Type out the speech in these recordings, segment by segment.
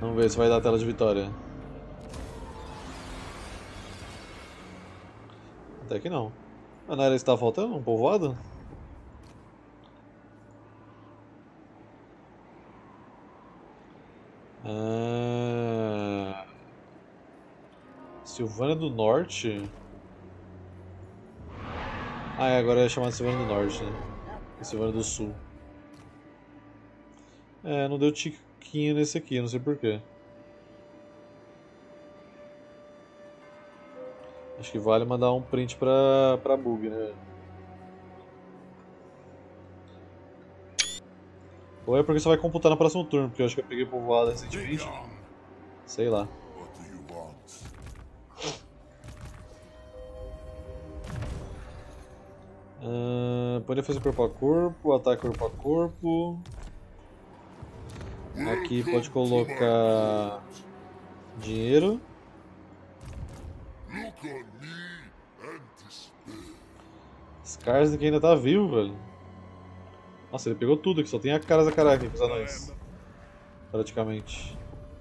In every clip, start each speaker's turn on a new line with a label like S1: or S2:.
S1: Vamos ver se vai dar a tela de vitória. Até que não. Ah, não era isso que tava faltando? Um povoado? Ah, Silvânia do Norte? Ah, é, agora é chamado Silvânia do Norte, né? E Silvânia do Sul. É, não deu tiquinho nesse aqui, não sei porquê. Acho que vale mandar um print pra bug, né? Ou é porque você vai computar no próximo turno, porque eu acho que eu peguei povoado recentemente. Sei lá. Põe defesa corpo a corpo, ataque corpo a corpo. Aqui pode colocar dinheiro. Skarsnik ainda tá vivo, velho. Nossa, ele pegou tudo aqui, só tem a cara da caraca aqui pros anões. Praticamente.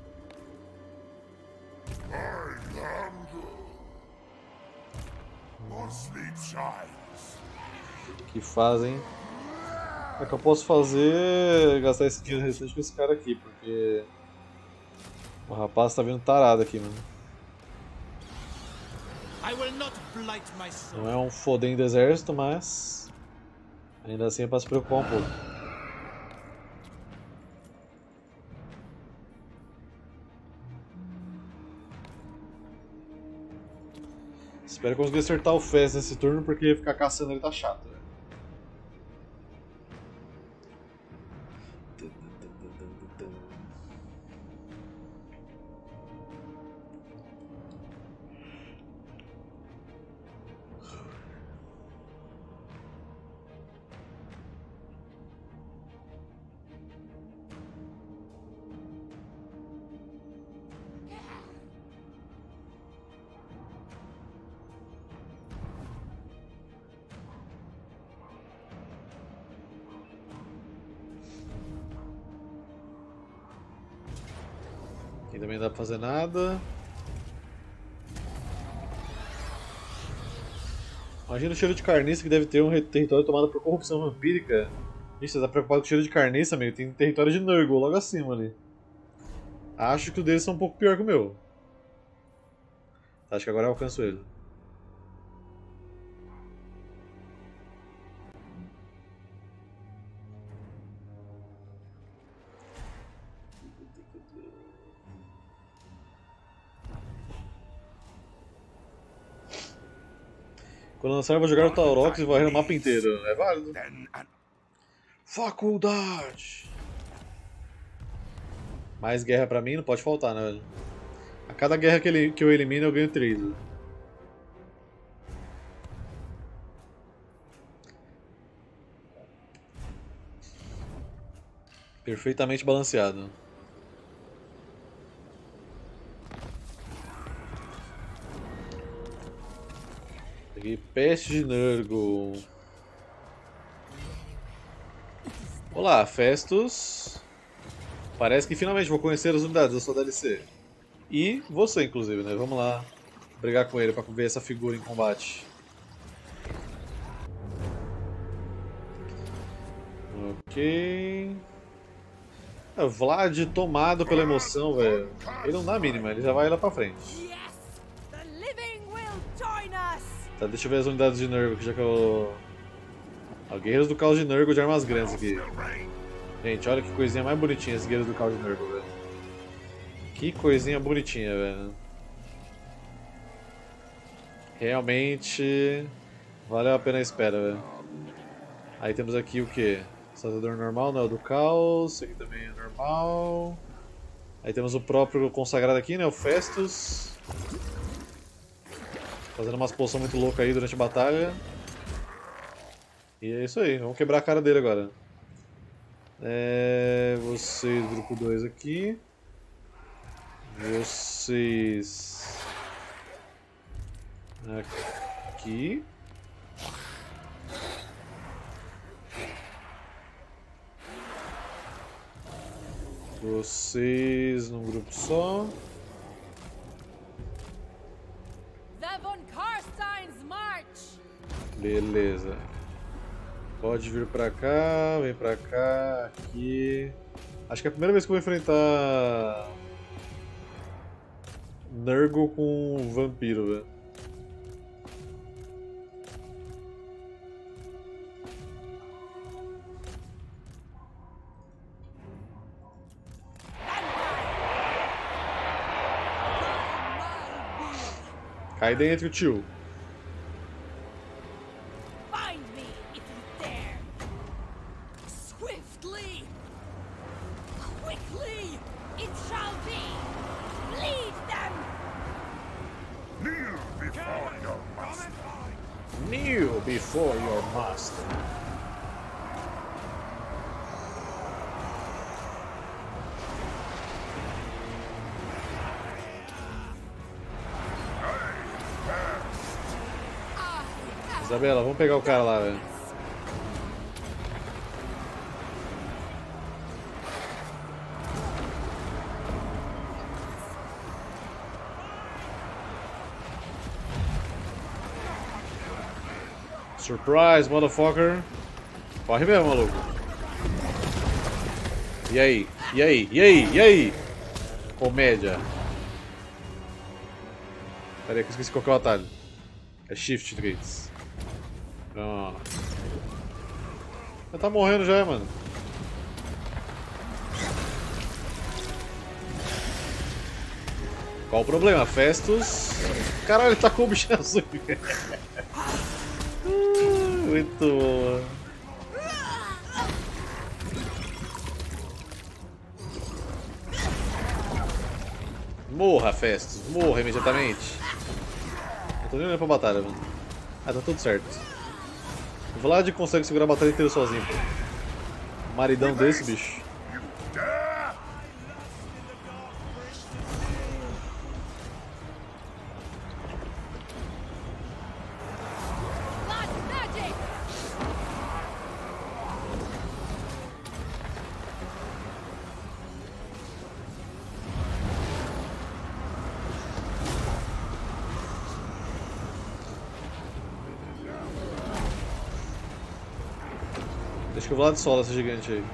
S1: Que fazem. O que eu posso fazer é gastar esse dinheiro restante com esse cara aqui, porque o rapaz tá vindo tarado aqui, mano. Não é um fodém do exército, mas ainda assim é pra se preocupar um pouco. Espero conseguir acertar o Fez nesse turno, porque ficar caçando ele tá chato, né? Aqui também não dá pra fazer nada. Imagina o cheiro de carniça que deve ter um território tomado por corrupção vampírica. Ixi, você tá preocupado com o cheiro de carniça, amigo? Tem território de Nurgle logo acima ali. Acho que o deles são um pouco pior que o meu. Acho que agora eu alcanço ele. Quando lançar, eu vou jogar o Taurox e varrer o mapa inteiro. É válido. Faculdade! Mais guerra pra mim não pode faltar, né, velho? A cada guerra que eu elimino, eu ganho 3. Né? Perfeitamente balanceado. Peguei Peste de Nurgle. Olá, Festus. Parece que finalmente vou conhecer as unidades da sua DLC. E você, inclusive, né? Vamos lá brigar com ele pra ver essa figura em combate. Ok. Vlad tomado pela emoção, velho. Ele não dá a mínima, ele já vai lá pra frente. Tá, deixa eu ver as unidades de Nurgle aqui, já que eu... Guerreiros do Caos de Nurgle de armas grandes aqui. Gente, olha que coisinha mais bonitinha esses Guerreiros do Caos de Nurgle, velho. Que coisinha bonitinha, velho. Realmente valeu a pena a espera, velho. Aí temos aqui o que? Saltador normal, não é o do Caos, esse aqui também é normal. Aí temos o próprio consagrado aqui, né? O Festus. Fazendo umas poções muito loucas aí durante a batalha. E é isso aí, vamos quebrar a cara dele agora. Vocês, grupo 2 aqui. Vocês... Aqui. Vocês num grupo só. Beleza. Pode vir pra cá, vem pra cá, aqui. Acho que é a primeira vez que eu vou enfrentar Nurgle com um vampiro, velho. Cai dentro, tio. Kneel before your master. Isabela, vamos pegar o cara lá, velho. Surprise, motherfucker. Corre mesmo, maluco. E aí? E aí? E aí? E aí? Comédia. Pera aí que eu esqueci qual que é o atalho. É Shift 3. Pronto. Já tá morrendo já, mano. Qual o problema? Festus. Caralho, ele tá com o bicho azul. Muito bom. Morra, Festus. Morra imediatamente. Não tô nem olhando pra batalha, mano. Ah, tá tudo certo. O Vlad consegue segurar a batalha inteira sozinho, pô. Um maridão desse, bicho. Deixa que o Vlad sola essa gigante aí.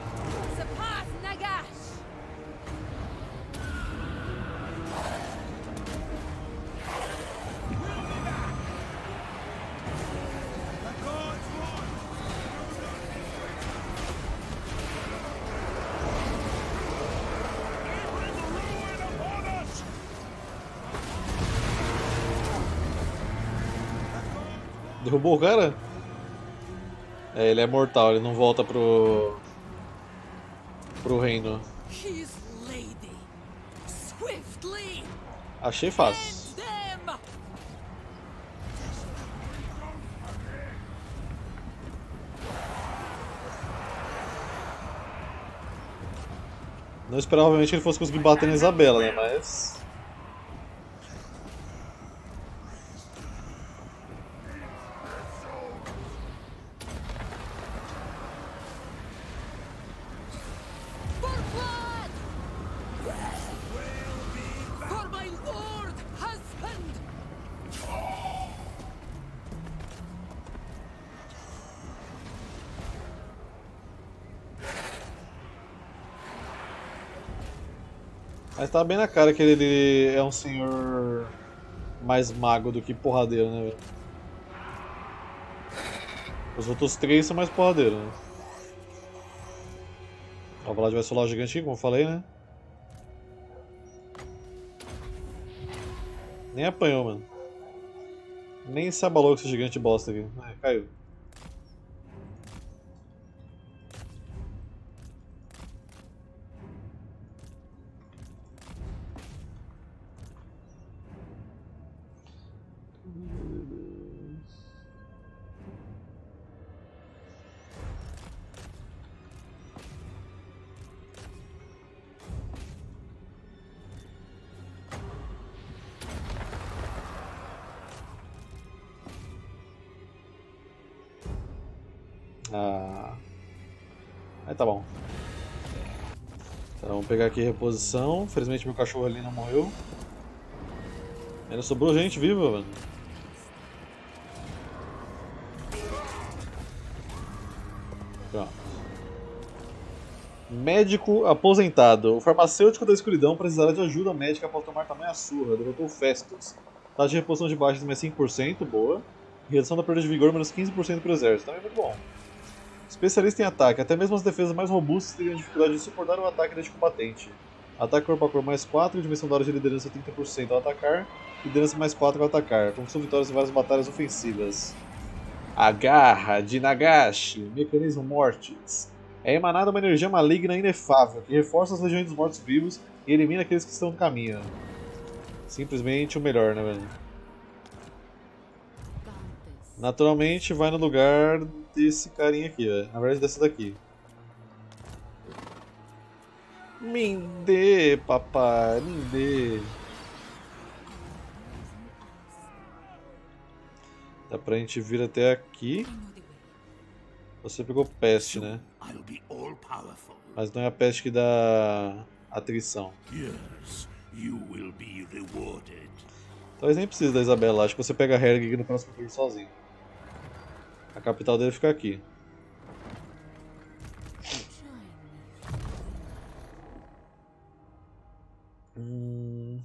S1: Derrubou o cara? É, ele é mortal, ele não volta pro reino. Achei fácil. Não esperava, obviamente, que ele fosse conseguir bater na Isabela, né? Mas... Mas tá bem na cara que ele é um senhor mais mago do que porradeiro, né, velho? Os outros três são mais porradeiros, né? Ó, o Vlad vai solar o gigante, como eu falei, né? Nem apanhou, mano. Nem se abalou com esse gigante bosta aqui. Caiu. Ah. Aí tá bom. Então, vamos pegar aqui a reposição. Infelizmente meu cachorro ali não morreu. Ainda sobrou gente viva, mano. Pronto. Médico aposentado. O farmacêutico da escuridão precisará de ajuda médica após tomar tamanha surra. Derrotou Festus. Taxa de reposição de baixas mais 5%, boa. Redução da perda de vigor menos 15% para o exército, também é muito bom. Especialista em ataque. Até mesmo as defesas mais robustas teriam dificuldade de suportar o ataque deste combatente. Ataque corpo a corpo mais 4, dimensão da hora de liderança 30% ao atacar. Liderança mais 4 ao atacar. Conquistou vitórias em várias batalhas ofensivas. A garra de Nagashi. Mecanismo Mortis. É emanada uma energia maligna inefável que reforça as legiões dos mortos-vivos e elimina aqueles que estão no caminho. Simplesmente o melhor, né, velho? Naturalmente vai no lugar desse carinha aqui, velho. Na verdade, dessa daqui. Me dê, papai, me dê. Dá pra gente vir até aqui. Você pegou peste, né? Mas não é a peste que dá atrição. Talvez nem precise da Isabela. Acho que você pega a Helg no próximo turno sozinho. A capital dele fica aqui. O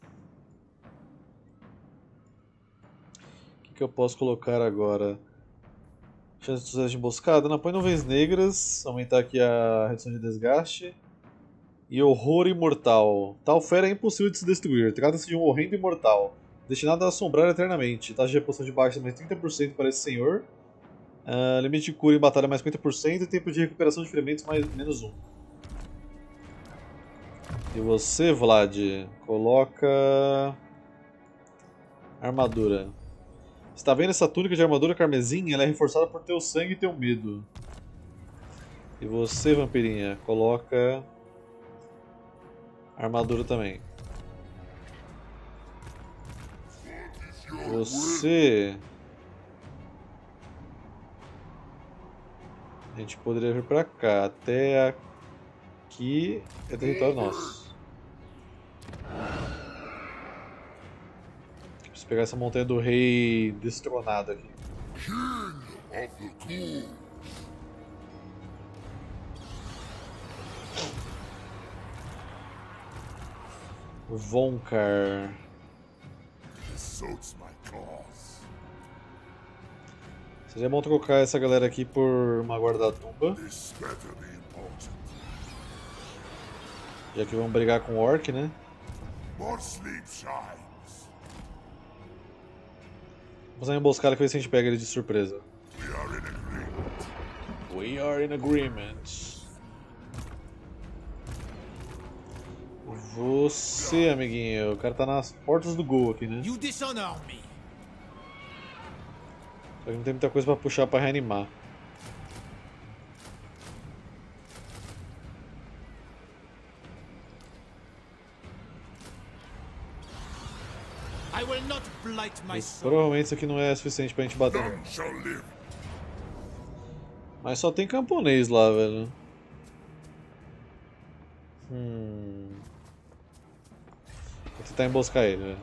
S1: que eu posso colocar agora? Chance de sucesso de emboscada? Não, põe nuvens negras. Aumentar aqui a redução de desgaste. E horror imortal. Tal fera é impossível de se destruir. Trata-se de um horrendo imortal, destinado a assombrar eternamente. Taxa de reposição de baixa mais 30% para esse senhor. Limite de cura em batalha mais 50% e tempo de recuperação de ferimentos mais menos 1. E você, Vlad, coloca armadura. Você tá vendo essa túnica de armadura carmesim? Ela é reforçada por teu sangue e teu medo. E você, vampirinha, coloca armadura também. Você... A gente poderia vir pra cá. Até aqui é território nosso. Preciso pegar essa montanha do rei destronado aqui. Vonkar. Seria bom trocar essa galera aqui por uma guarda-tumba. Já que vamos brigar com o Orc, né? Vamos fazer uma emboscada que ver se a gente pega ele de surpresa. We are in agreement. Você, amiguinho, o cara tá nas portas do gol aqui, né? Só que não tem muita coisa pra puxar pra reanimar. Mas provavelmente isso aqui não é suficiente pra gente bater. Mas só tem camponês lá, velho. Vou tentar emboscar ele, velho.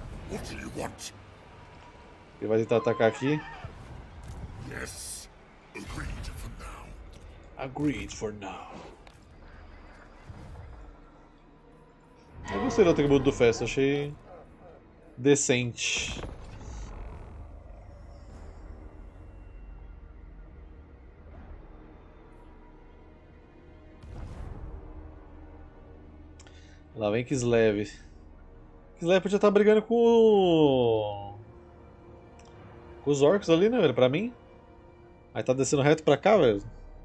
S1: Ele vai tentar atacar aqui. Agreed for now. Eu gostei do atributo do Festa, achei decente. Lá vem Kislev. Kislev podia estar brigando com os orcs ali, né, velho? Pra mim. Aí tá descendo reto pra cá, velho.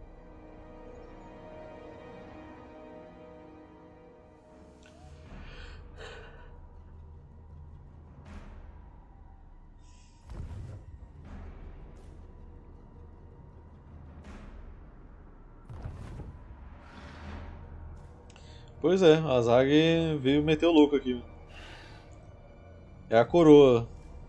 S1: Pois é, a Zag veio meter o louco aqui. É a coroa.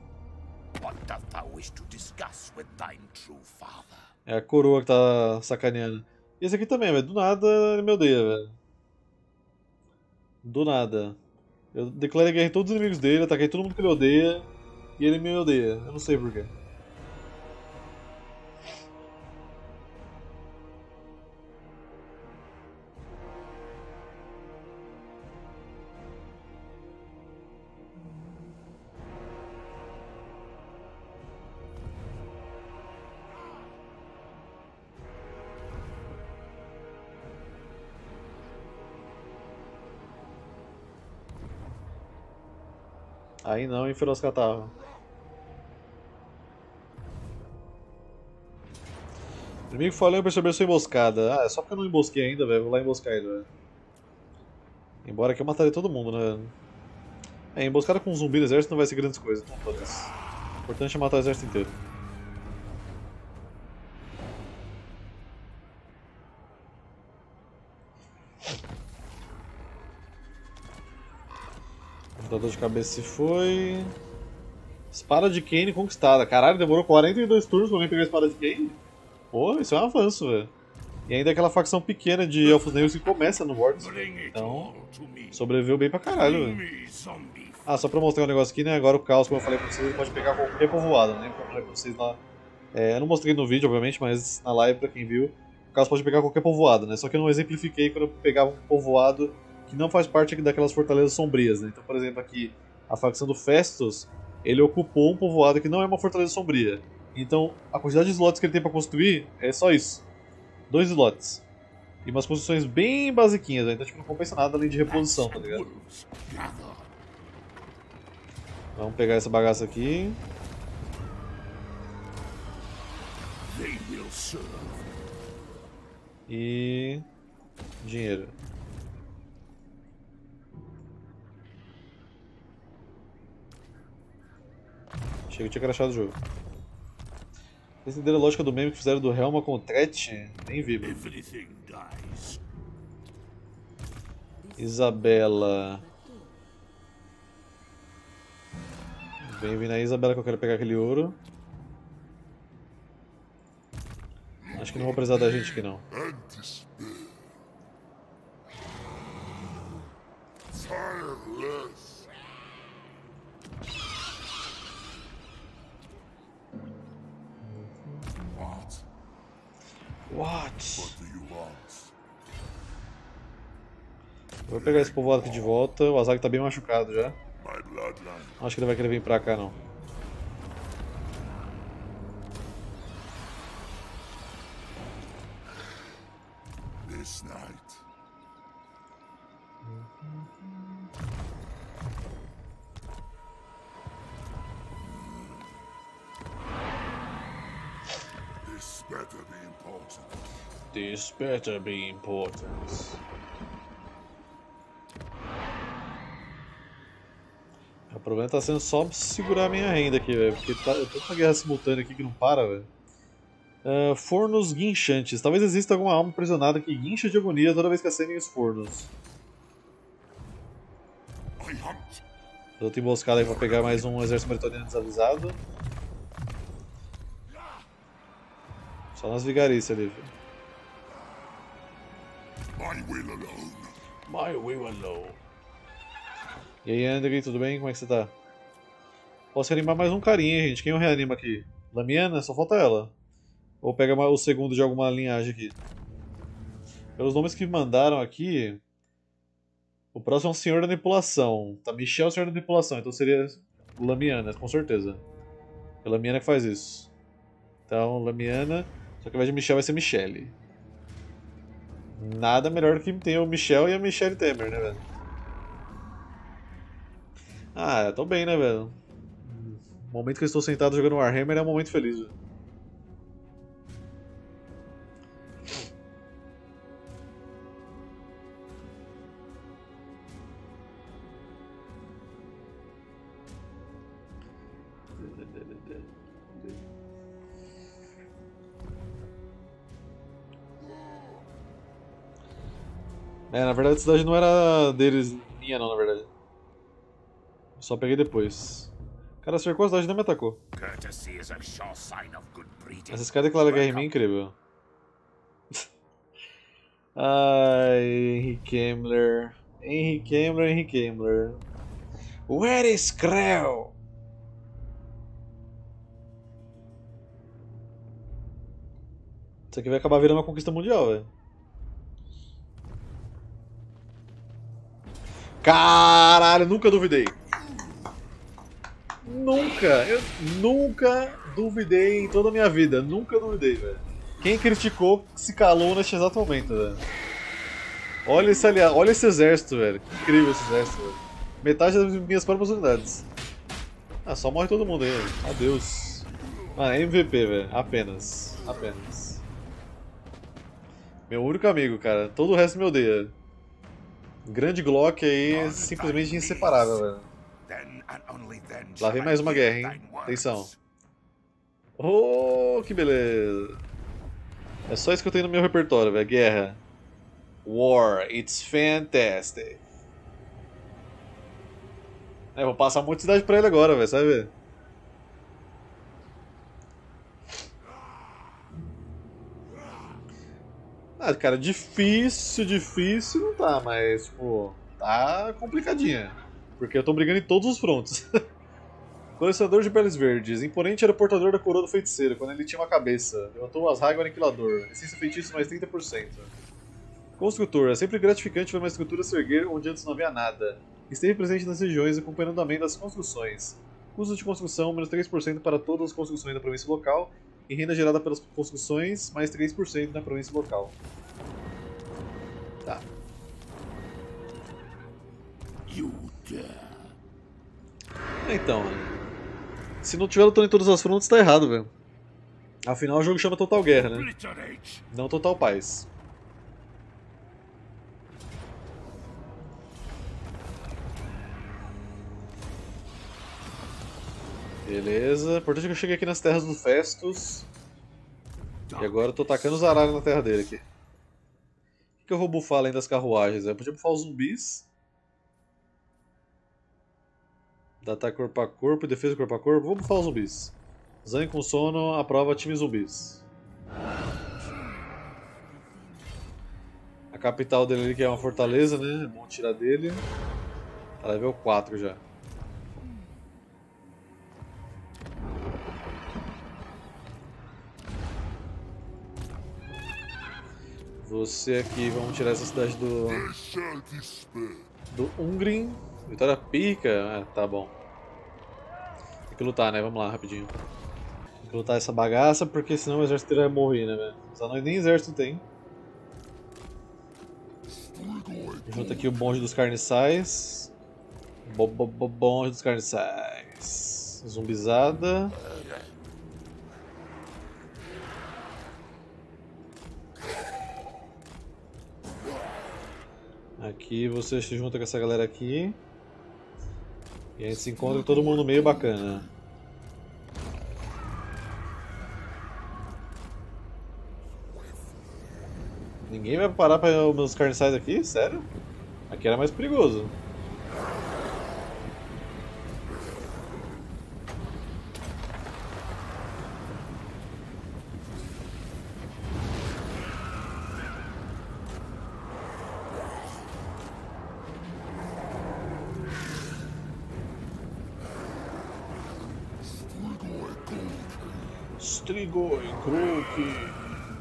S1: É a coroa que tá sacaneando. E esse aqui também, velho. Do nada ele me odeia, velho. Do nada. Eu declarei guerra em todos os inimigos dele, ataquei todo mundo que ele odeia. E ele me odeia. Eu não sei porquê. Aí não, hein, Feroz Catarro. O inimigo falhou em perceber sua emboscada. Ah, é só porque eu não embosquei ainda, velho. Vou lá emboscar ele, velho. Embora aqui eu mataria todo mundo, né? É, emboscada com um zumbi no exército não vai ser grandes coisas, então foda-se. O importante é matar o exército inteiro. Dor de cabeça se foi. Espada de Kain conquistada. Caralho, demorou 42 turnos pra mim pegar a espada de Kain? Pô, isso é um avanço, velho. E ainda é aquela facção pequena de Elfos Negros que começa no Vortex. Então, sobreviveu bem pra caralho, velho. Ah, só pra mostrar um negócio aqui, né? Agora o Caos, como eu falei pra vocês, ele pode pegar qualquer povoado, né? Como eu falei pra vocês lá. Eu não mostrei no vídeo, obviamente, mas na live, pra quem viu, o Caos pode pegar qualquer povoado, né? Só que eu não exemplifiquei quando eu pegava um povoado que não faz parte aqui daquelas fortalezas sombrias, né? Então, por exemplo, aqui, a facção do Festus, ele ocupou um povoado que não é uma fortaleza sombria. Então, a quantidade de slots que ele tem pra construir é só isso. 2 slots. E umas construções bem basiquinhas, né? Então tipo, não compensa nada além de reposição, tá ligado? Vamos pegar essa bagaça aqui. E... dinheiro. Chega de ter crachado o jogo. Vocês entenderam a lógica do meme que fizeram do Helma com o Tret? Nem vi, mano. Isabela. Bem-vindo aí, Isabela, que eu quero pegar aquele ouro. Acho que não vou precisar da gente aqui, não. What? Eu vou pegar esse povoado aqui de volta. O Azag tá bem machucado já. Acho que ele vai querer vir pra cá, não. This better be important. O problema tá sendo só segurar a minha renda aqui, velho. Porque eu tô com uma guerra simultânea aqui que não para, velho. Fornos guinchantes. Talvez exista alguma alma aprisionada que guincha de agonia toda vez que acendem os fornos. Eu outra emboscada aí pra pegar mais um exército meritoriano desavisado. Só nas vigarices ali, velho. My will alone. E aí, André, tudo bem? Como é que você tá? Posso reanimar mais um carinha, hein, gente? Quem eu reanimo aqui? Lamiana? Só falta ela. Ou pega o segundo de alguma linhagem aqui. Pelos nomes que me mandaram aqui, o próximo é um Senhor da Manipulação. Tá, Michel é o Senhor da Manipulação, então seria Lamiana, com certeza. É Lamiana que faz isso. Então, Lamiana, só que ao invés de Michel vai ser Michele. Nada melhor do que ter o Michel e a Michelle Temer, né, velho? Ah, eu tô bem, né, velho? O momento que eu estou sentado jogando Warhammer é um momento feliz, velho. Na verdade a cidade não era deles, minha não, na verdade. Eu só peguei depois. O cara cercou a cidade e não me atacou. Esse cara declara guerra em mim, incrível. Ai, Henry Kemmler. Henry Kemmler. Where is Krell? Isso aqui vai acabar virando uma conquista mundial, velho. Caralho, nunca duvidei. Eu nunca duvidei em toda a minha vida. Nunca duvidei, velho. Quem criticou se calou neste exato momento, velho. Olha esse aliado, olha esse exército, velho. Que incrível esse exército, velho. Metade das minhas próprias unidades. Ah, só morre todo mundo aí, velho. Adeus. Ah, MVP, velho. Apenas. Meu único amigo, cara. Todo o resto me odeia. Grande Glock aí é simplesmente inseparável, velho. Lá vem mais uma guerra, hein? Atenção. Oh, que beleza. É só isso que eu tenho no meu repertório, velho. Guerra. War, it's fantastic. Vou passar um monte de cidade pra ele agora, velho. Sabe ver? Ah, cara, difícil não tá, mas, tipo, tá complicadinha. Porque eu tô brigando em todos os frontes. Colecionador de peles verdes. Imponente era o portador da coroa do feiticeiro, quando ele tinha uma cabeça. Levantou o Asraigo Aniquilador. Essência feitiço mais 30%. Construtor. É sempre gratificante ver uma estrutura se erguer onde antes não havia nada. Esteve presente nas regiões acompanhando o andamento das construções. Custo de construção, menos 3% para todas as construções da província local. E renda gerada pelas construções, mais 3% na província local. Tá. Então, se não tiver lutando em todas as frontes, tá errado, velho. Afinal, o jogo chama Total Guerra, né? Não Total Paz. Beleza. Importante que eu cheguei aqui nas terras do Festus. E agora eu tô tacando os aralhos na terra dele aqui. O que eu vou bufar além das carruagens? Eu podia bufar os zumbis. Dá ataque corpo a corpo e defesa corpo a corpo. Vou bufar os zumbis. Zanhe com sono, aprova time zumbis. A capital dele ali, que é uma fortaleza, né? É bom tirar dele. Tá level 4 já. Você aqui, vamos tirar essa cidade do Ungrim. Vitória pica. Tá bom. Tem que lutar, né? Vamos lá, rapidinho. Tem que lutar essa bagaça, porque senão o exército vai morrer, né, velho? Os anões nem exército tem. Junta aqui o bonde dos carniçais. Bonde dos carniçais. Zumbizada. Aqui você se junta com essa galera aqui. E a gente se encontra todo mundo meio bacana. Ninguém vai parar para os meus carniçais aqui? Sério? Aqui era mais perigoso. Strigoi, Croak.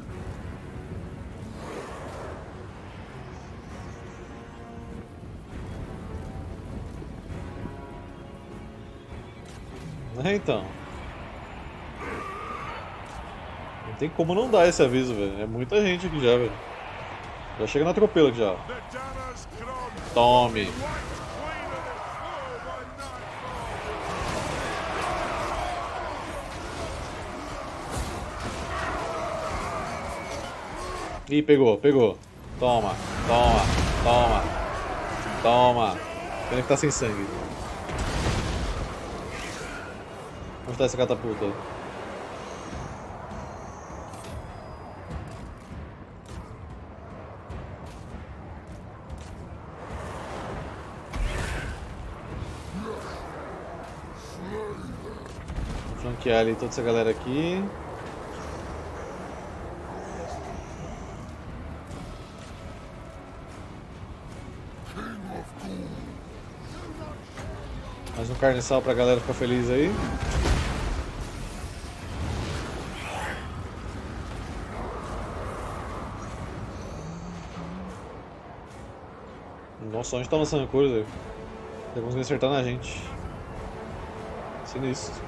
S1: Então. Não tem como não dar esse aviso, velho. É muita gente aqui já, velho. Já chega na atropelo aqui já. Tome. Ih, pegou. Toma. Pena que tá sem sangue. Onde tá essa catapulta? Vou flanquear ali toda essa galera aqui. Mais um carniçal pra galera ficar feliz aí. Nossa, onde tá lançando coisa? Tem que conseguir acertar na gente. Sinistro.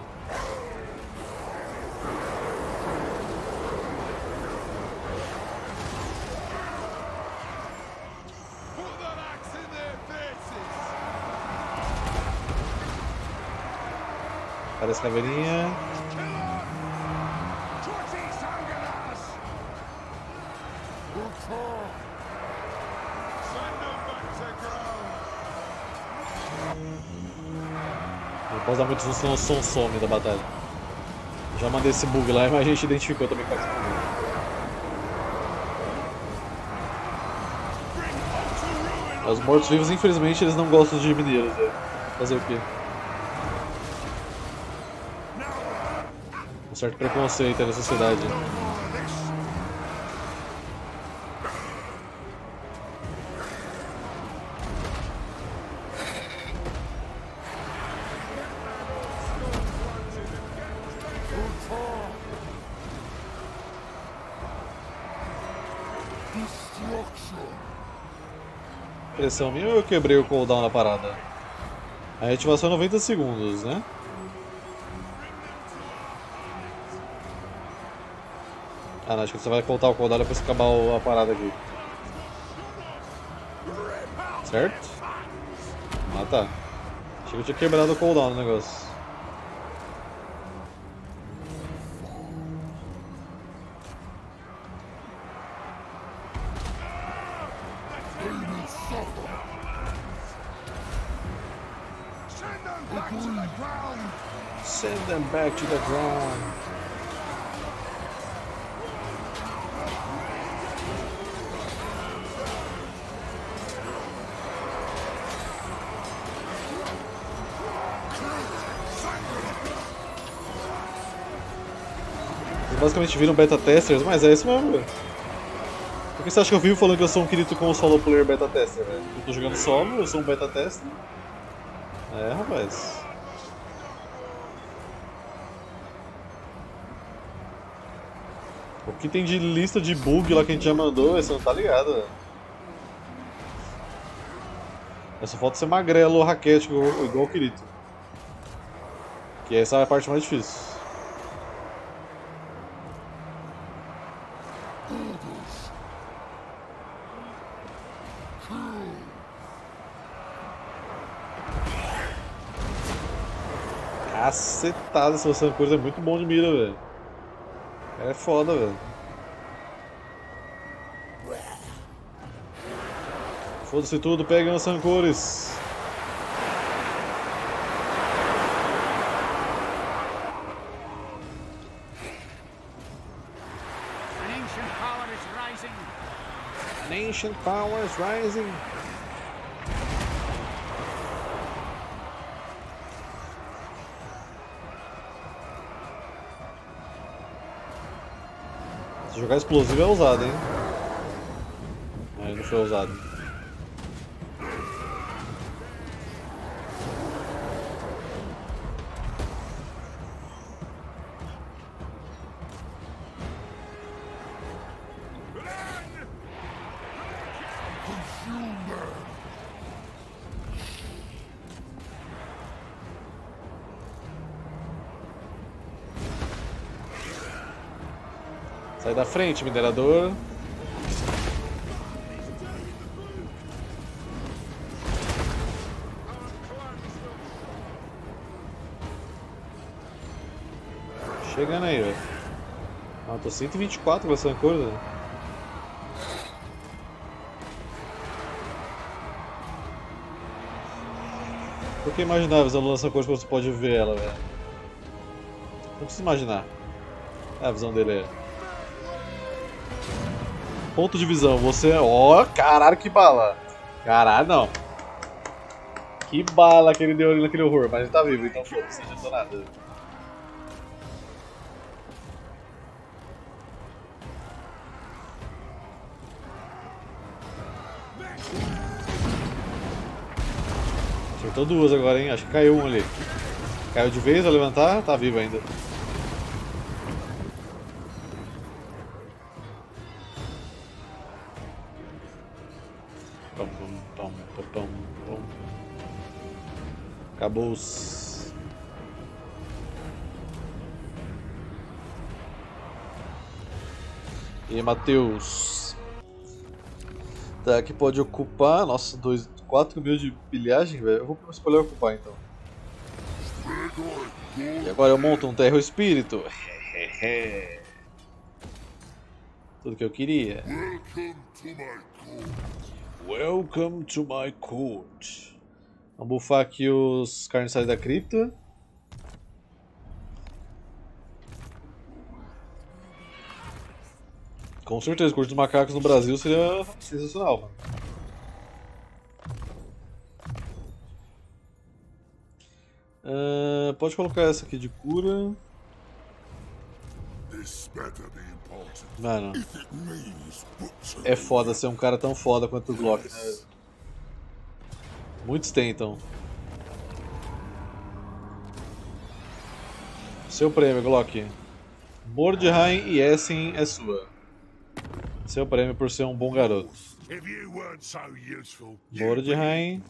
S1: Parece caveirinha. Não posso dar muito susto, senão o som some da batalha. Já mandei esse bug lá, mas a gente identificou também com esse bug. Os mortos-vivos, infelizmente, eles não gostam de mineiros, velho. Fazer o quê? Um certo preconceito aí na sociedade. Impressão minha ou eu quebrei o cooldown na parada? A reativação é 90 segundos, né? Ah, não, acho que você vai voltar o cooldown depois que acabar a parada aqui. Certo? Ah, tá. Achei que eu tinha quebrado o cooldown no negócio. Send them back to the ground. Eles basicamente viram beta testers, mas é isso mesmo, velho. Por que você acha que eu vivo falando que eu sou um querido como solo player beta tester, velho? Eu tô jogando solo, eu sou um beta tester. É, rapaz. O que tem de lista de bug lá que a gente já mandou, você não tá ligado, velho. Só falta ser magrelo ou raquete igual o Kirito. Que essa é a parte mais difícil. Cacetada, esse Sankuras é muito bom de mira, velho. É foda, velho. Foda-se tudo, peguem os Sankores. An ancient power is rising. Se jogar explosivo é ousado, hein? Mas não foi ousado. Sai da frente, minerador. Chegando aí, velho. Ah, tô 124 com essa coisa. Por que imaginar visão dessa coisa quando você pode ver ela, velho? Não precisa imaginar. É a visão dele é. Ponto de visão, você. Ó, caralho, que bala! Caralho, não. Que bala que ele deu ali naquele horror, mas ele tá vivo, então foda-se, não adiantou nada. Acertou duas agora, hein? Acho que caiu um ali. Caiu de vez, vai levantar, tá vivo ainda. Acabou-os. E aí, Matheus. Tá, aqui pode ocupar. Nossa, 4 mil de pilhagem, velho. Eu vou escolher ocupar então. E agora eu monto um terra espírito. Tudo que eu queria. Welcome to my court. Vamos buffar aqui os carniçais da cripta. Com certeza, o curso dos macacos no Brasil seria sensacional, mano. Pode colocar essa aqui de cura. Mano, é foda ser um cara tão foda quanto o Glock, né? Muitos tentam. Seu prêmio, Glock. Mordheim e Essen é sua. Seu prêmio por ser um bom garoto. Mordheim.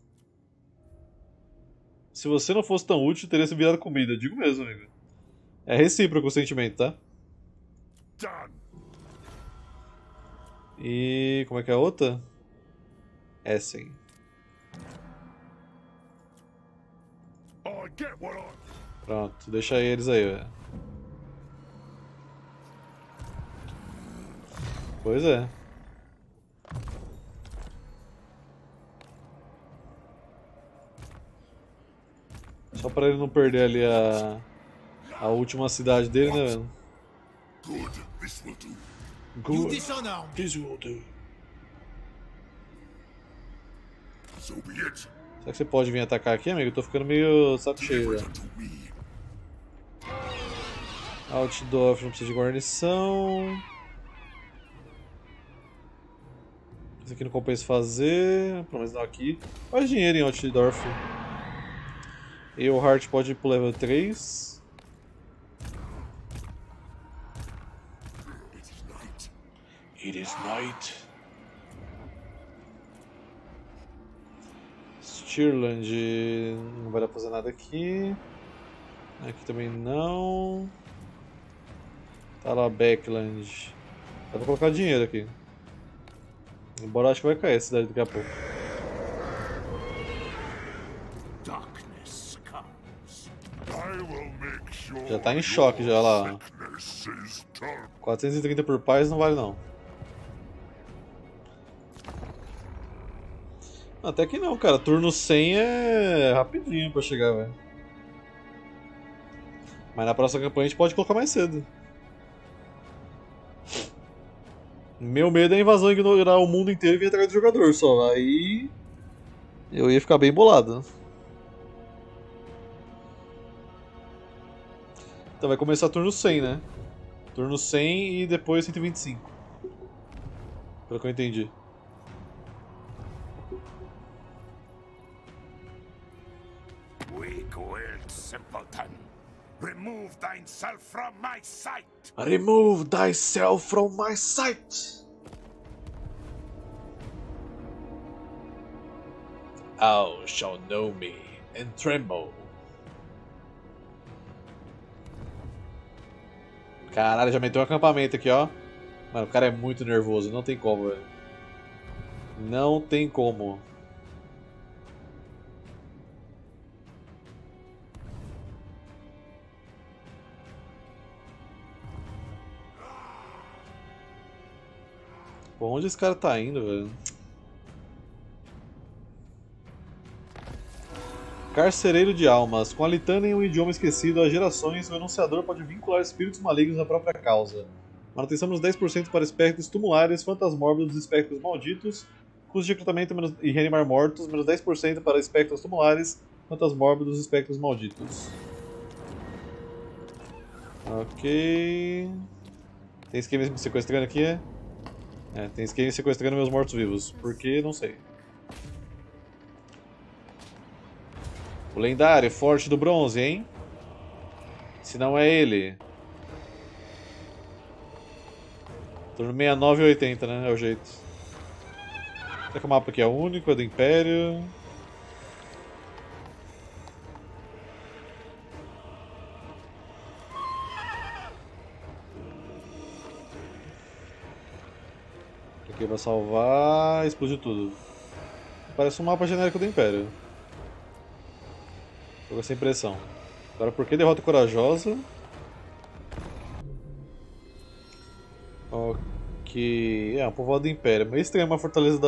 S1: Se você não fosse tão útil, teria se virado comida. Digo mesmo, amigo. É recíproco o sentimento, tá? E como é que é a outra? Essen. Pronto, deixa eles aí, velho. Pois é. Só pra ele não perder ali a última cidade dele, né, velho? Good, this will do. Será que você pode vir atacar aqui, amigo? Eu tô ficando meio saco cheio, velho. Altdorf não precisa de guarnição. Isso aqui não compensa fazer, pelo menos não aqui. Faz dinheiro em Altdorf. E o Hart pode ir pro level 3. It is night. Stirland não vai dar pra fazer nada aqui. Aqui também não. Tá lá Backland. Dá pra colocar dinheiro aqui. Embora eu acho que vai cair a cidade daqui a pouco. Já tá em choque já lá. 430 por paz não vale não. Até que não, cara. Turno 100 é rapidinho pra chegar, velho. Mas na próxima campanha a gente pode colocar mais cedo. Meu medo é a invasão ignorar o mundo inteiro e vir atrás do jogador só. Aí eu ia ficar bem bolado. Então vai começar turno 100, né? Turno 100 e depois 125. Pelo que eu entendi.
S2: Remove thyself from my sight!
S1: Remove thyself from my sight! Thou shalt know me and tremble. Caralho, já meteu um acampamento aqui, ó. Mano, o cara é muito nervoso, não tem como, velho. Não tem como. Pô, onde esse cara tá indo, velho? Carcereiro de almas. Com a litânia em um idioma esquecido há gerações, o enunciador pode vincular espíritos malignos à própria causa. Manutenção menos 10% para espectros tumulares, fantasmórbidos e espectros malditos. Custo de recrutamento e reanimar mortos, menos 10% para espectros tumulares, fantasmórbidos e espectros malditos. Ok. Tem esquema me sequestrando aqui, é? É, tem esquema sequestrando meus mortos-vivos. Por que? Não sei. O lendário forte do bronze, hein? Se não é ele. Turno 69 e 80, né? É o jeito. Será que o mapa aqui é único? É do Império? Aqui vai salvar. Explodiu tudo. Parece um mapa genérico do Império. Tô com essa impressão. Agora, por que derrota corajosa? Ok. É, um povoado do Império. Meio estranho uma fortaleza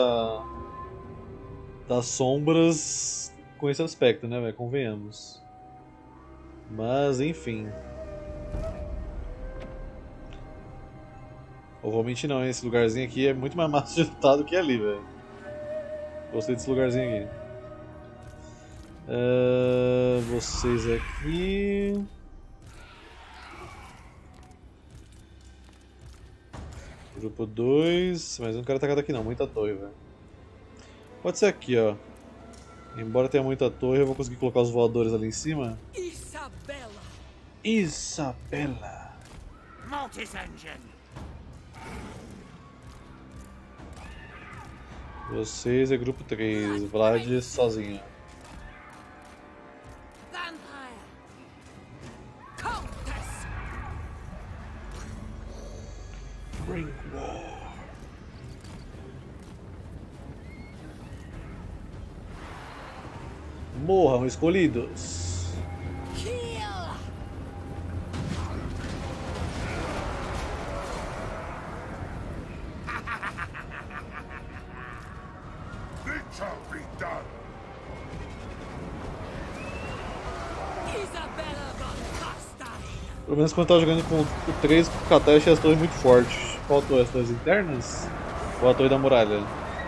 S1: das sombras com esse aspecto, né, velho? Convenhamos. Mas, enfim. Eu vou mentir não, hein? Esse lugarzinho aqui é muito mais massa de lutar do que ali, velho. Gostei desse lugarzinho aqui. Vocês aqui... Grupo 2, mas eu não quero atacar daqui não, muita torre, velho. Pode ser aqui, ó. Embora tenha muita torre, eu vou conseguir colocar os voadores ali em cima.
S3: Isabella!
S1: Isabella!
S2: Mortis engine!
S1: Vocês é grupo 3, Vlad sozinho.
S3: Vampire! Countess!
S1: Bring war. Morram escolhidos.
S3: Kill!
S2: It shall be done!
S3: Isabella von Carstein!
S1: Pelo menos quando eu tava jogando com o 3, com o Katai, achei as torres muito fortes. Faltou as torres internas? Ou a torre da muralha?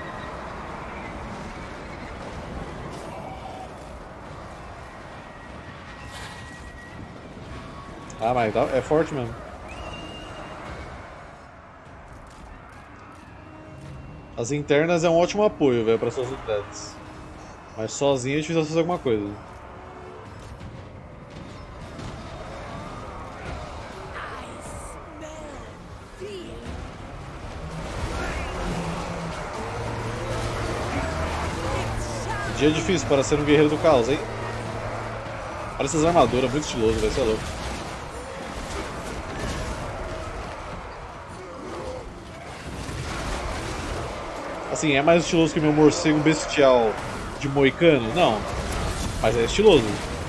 S1: Ah, mas é forte mesmo. As internas é um ótimo apoio, velho, para suas unidades. Mas sozinho é difícil fazer alguma coisa.
S3: I smell fear!
S1: Dia difícil para ser um guerreiro do caos, hein? Olha essas armaduras, muito estiloso, vai ser louco. Assim, é mais estiloso que o meu morcego bestial de moicano? Não. Mas é estiloso.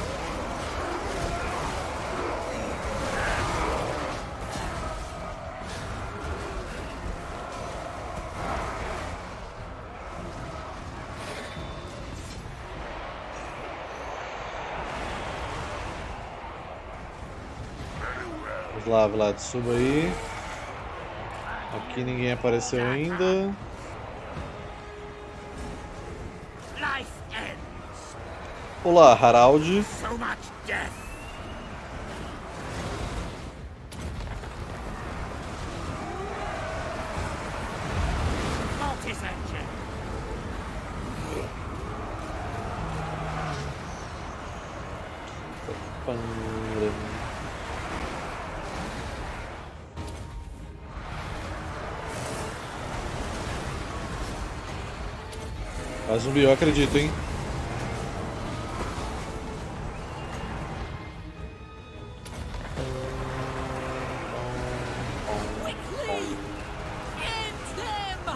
S1: Vamos lá, Vlad, suba aí. Aqui ninguém apareceu ainda.
S2: Life ends!
S1: Olá, Harald.
S2: So much death! Mortis engine!
S1: A zumbi, eu acredito, hein?
S3: Quickly! End them!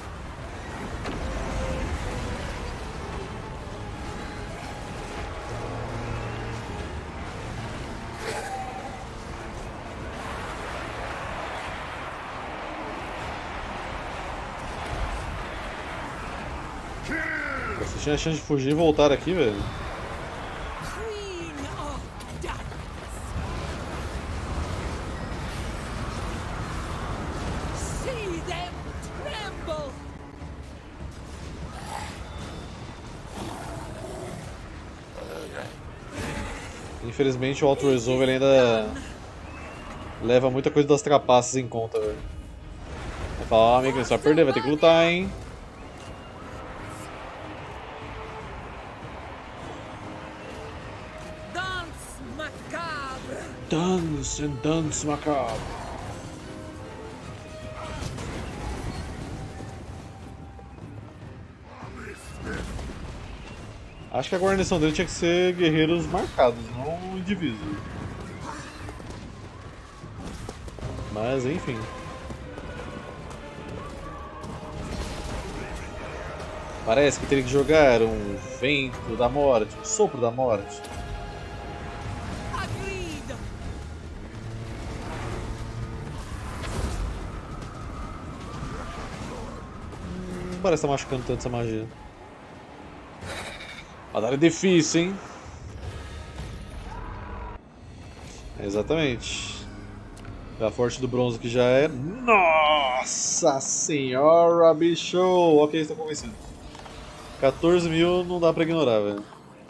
S1: Você tinha a chance de fugir e voltar aqui, velho.
S3: Queen of Darkness! See them tremble!
S1: Infelizmente o Auto Resolve ele ainda leva muita coisa das trapaças em conta, velho. Vai falar, ó, amigo, você vai perder, vai ter que lutar, hein?
S3: macabre.
S1: Dance and dance macabre. Acho que a guarnição dele tinha que ser guerreiros marcados, não indivíduos. Mas enfim. Parece que teria que jogar um vento da morte, um sopro da morte.
S3: Agreed.
S1: Não parece estar machucando tanto essa magia. Batalha difícil, hein? Exatamente. A forte do bronze que já é. Nossa senhora, bicho! Ok, estou convencido. 14 mil não dá pra ignorar, velho.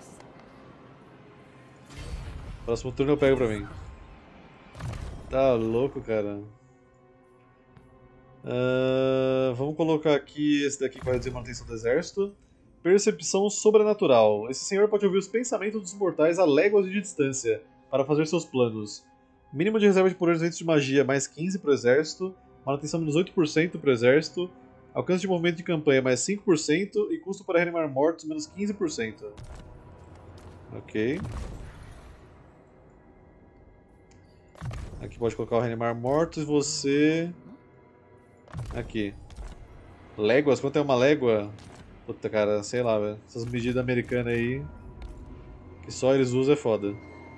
S1: Próximo turno eu pego pra mim. Tá louco, cara. Vamos colocar aqui esse daqui que vai dizer manutenção do exército. Percepção sobrenatural. Esse senhor pode ouvir os pensamentos dos mortais a léguas de distância para fazer seus planos. Mínimo de reserva de poder dos ventos de magia, mais 15 para o exército. Manutenção menos 8% para o exército. Alcance de movimento de campanha, mais 5%. E custo para reanimar mortos, menos 15%. Ok. Aqui pode colocar o reanimar mortos e você... Aqui. Léguas? Quanto é uma légua? Puta, cara, sei lá, velho. Essas medidas americanas aí que só eles usam é foda.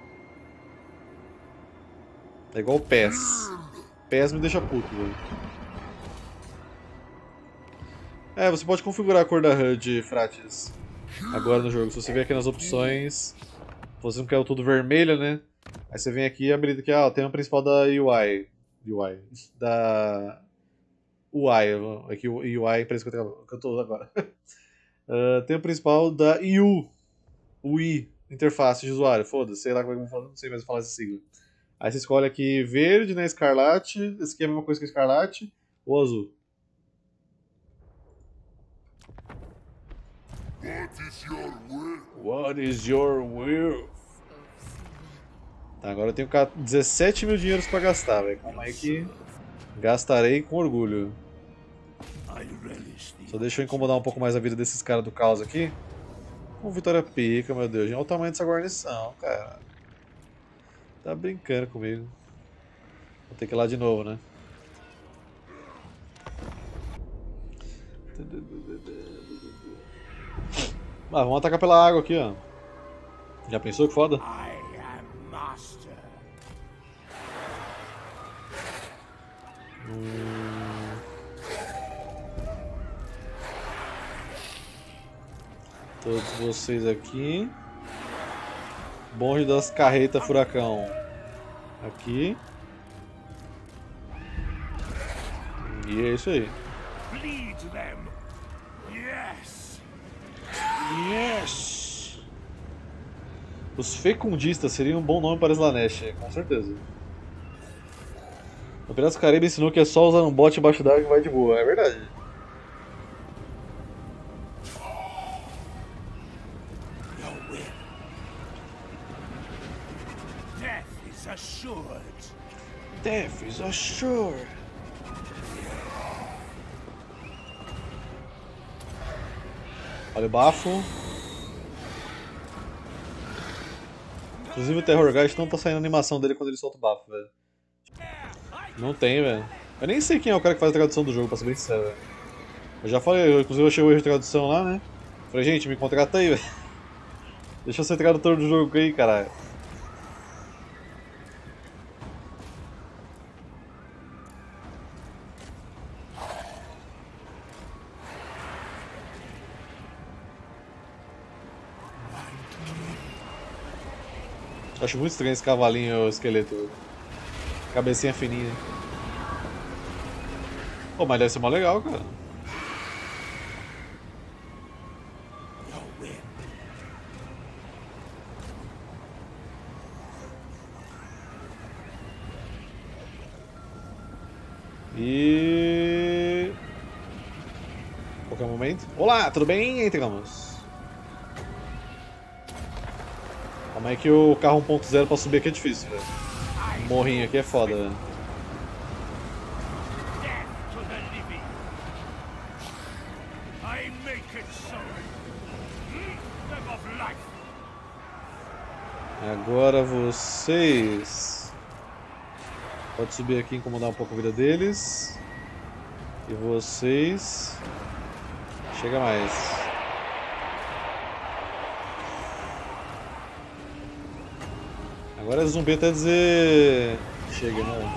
S1: É igual o PES. PES me deixa puto, velho. Você pode configurar a cor da HUD, Frates, agora no jogo. Se você vier aqui nas opções, você não quer o tudo vermelho, né? Aí você vem aqui e habilita aqui, o tema principal da UI. Da UI. Aqui o UI parece que eu tô agora. Tema principal da UI, interface de usuário. Foda-se, sei lá como é que eu vou falar, não sei mais falar essa sigla. Aí você escolhe aqui verde, né, escarlate, esse aqui é a mesma coisa que escarlate, ou azul. What is your will? Tá, agora eu tenho 17 mil dinheiros pra gastar, velho. Calma aí que gastarei com orgulho. Só deixa eu incomodar um pouco mais a vida desses caras do caos aqui. Com vitória pica, meu Deus. Olha o tamanho dessa guarnição, cara. Tá brincando comigo. Vou ter que ir lá de novo, né? Vamos atacar pela água aqui, ó. Já pensou que foda?
S2: I am master.
S1: Todos vocês aqui. Bonde das carretas furacão. Aqui. E é isso aí.
S2: Bleed them. Yes.
S1: Yes! Os fecundistas seriam um bom nome para Slanesh, com certeza. O Piratas do Caribe ensinou que é só usar um bote embaixo d'água que vai de boa, é verdade.
S2: Death is assured.
S1: Death is assured. Olha o bafo. Inclusive o Terrorgeist não tá saindo a animação dele quando ele solta o bafo, velho. Não tem, velho. Eu nem sei quem é o cara que faz a tradução do jogo, pra ser bem sincero, velho. Eu já falei, inclusive eu achei o erro de tradução lá, né? Falei, gente, me contrata aí, velho. Deixa eu ser tradutor do jogo aí, caralho. Acho muito estranho esse cavalinho esqueleto. Cabecinha fininha. Pô, mas deve ser mó legal, cara. E... qualquer momento. Olá, tudo bem? Entramos. Calma aí que o carro 1.0 pra subir aqui é difícil, velho. O morrinho aqui é foda, velho.
S2: Death to the living. I make it so. Eat them of life.
S1: Agora vocês... Pode subir aqui e incomodar um pouco a vida deles. E vocês... Chega mais. Agora é zumbi até dizer... Chega, né?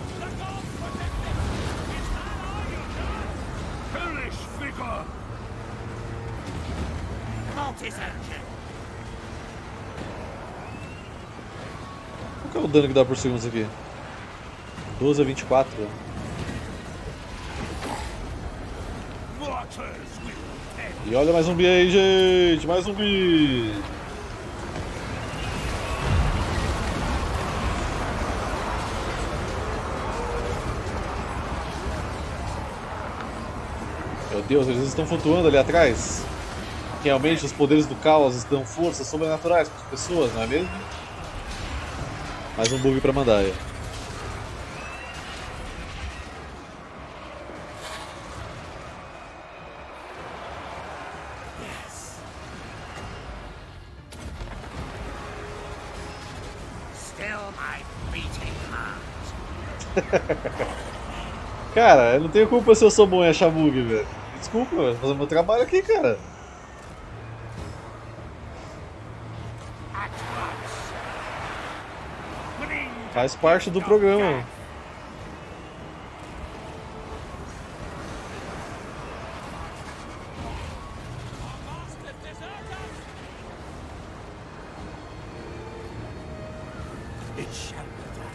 S2: Hellish vigor.
S1: Qual que é o dano que dá por segundo isso aqui? 12 a 24.
S2: Waters will perish.
S1: E olha mais zumbi aí, gente! Mais zumbi! Meu Deus, eles estão flutuando ali atrás. Realmente os poderes do caos dão forças sobrenaturais para as pessoas, não é mesmo? Mais um bug pra mandar aí.
S2: Still my beating heart.
S1: Cara, eu não tenho culpa se eu sou bom em achar bug, velho. Desculpa, eu vou fazer meu trabalho aqui, cara.
S2: At once. Bring
S1: Faz parte do programa.
S2: it shall be done.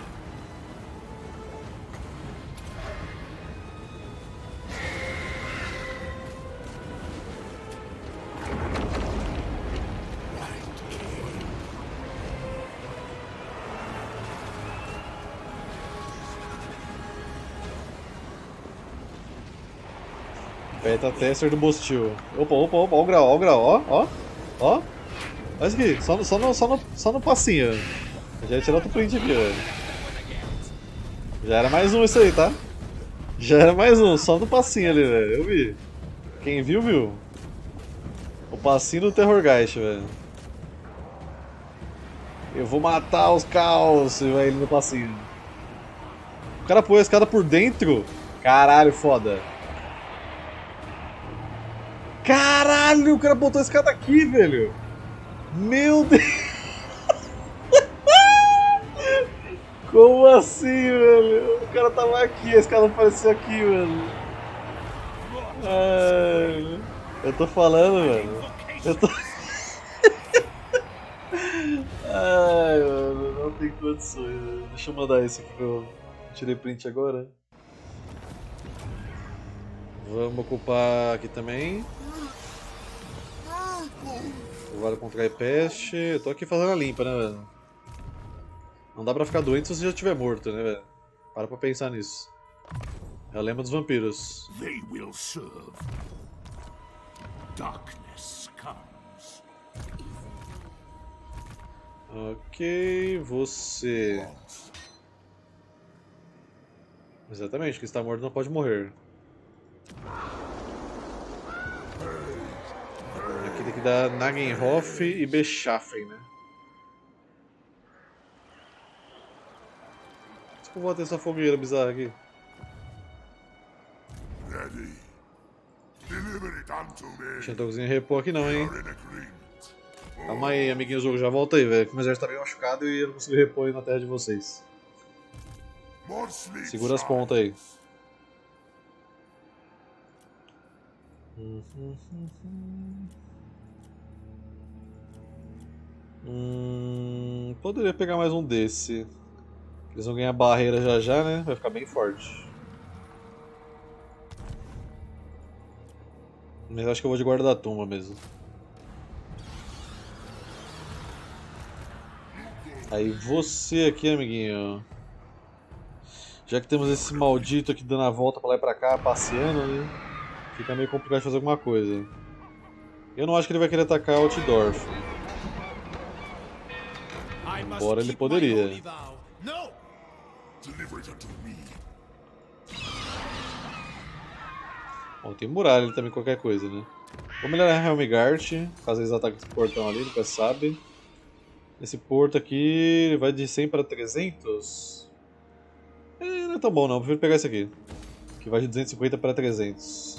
S1: Beta tester do Bostil. Opa, opa, opa, ó o grau, ó. Olha isso aqui, só no passinho. Já ia tirar outro print aqui, velho. Já era mais um isso aí, tá? Já era mais um, só no passinho ali, velho. Eu vi. Quem viu, viu. O passinho do Terrorgeist, velho. Eu vou matar os caos, e vai ele no passinho. O cara pôs a escada por dentro? Caralho, foda. Caralho, o cara botou a escada aqui, velho. Meu Deus. Como assim, velho? O cara tava aqui, a escada apareceu aqui, velho. Ai, eu tô falando, velho. Eu tô... Ai, mano, não tem condições, velho. Deixa eu mandar esse aqui que eu tirei print agora. Vamos ocupar aqui também. Vale contra a peste. Eu tô aqui fazendo a limpa, né, velho? Não dá pra ficar doente se você já estiver morto, né, velho? Para pra pensar nisso. É a lema dos vampiros.
S2: They will serve. Darkness comes.
S1: Ok, você. Exatamente, que está morto não pode morrer. Aqui tem que dar Nagenhof e Beschaffen, né? Por que eu vou ter essa fogueira bizarra aqui?
S4: Ready. Deliver it unto me.
S1: Deixa eu não conseguindo repor aqui não, hein?
S4: We're in agreement.
S1: Calma aí, amiguinhos do jogo, já volta aí, velho. Que o meu exército tá bem machucado e eu não consigo repor aí na terra de vocês.
S4: More sleep.
S1: Segura as pontas aí. Poderia pegar mais um desse. Eles vão ganhar barreira já já, né? Vai ficar bem forte. Mas acho que eu vou de guarda da tumba mesmo. Aí você aqui, amiguinho. Já que temos esse maldito aqui dando a volta pra lá e pra cá, passeando, né? Fica meio complicado de fazer alguma coisa. Eu não acho que ele vai querer atacar Altdorf.
S2: must
S1: Embora ele
S2: keep my
S1: poderia.
S2: holy vow. No!
S4: Deliver it unto me.
S1: Bom, tem muralha ali também, qualquer coisa, né? Vou melhorar a Helmgart, caso eles ataquem esse portão ali, nunca sabe. Esse porto aqui vai de 100 para 300. Não é tão bom não, prefiro pegar esse aqui. Que vai de 250 para 300.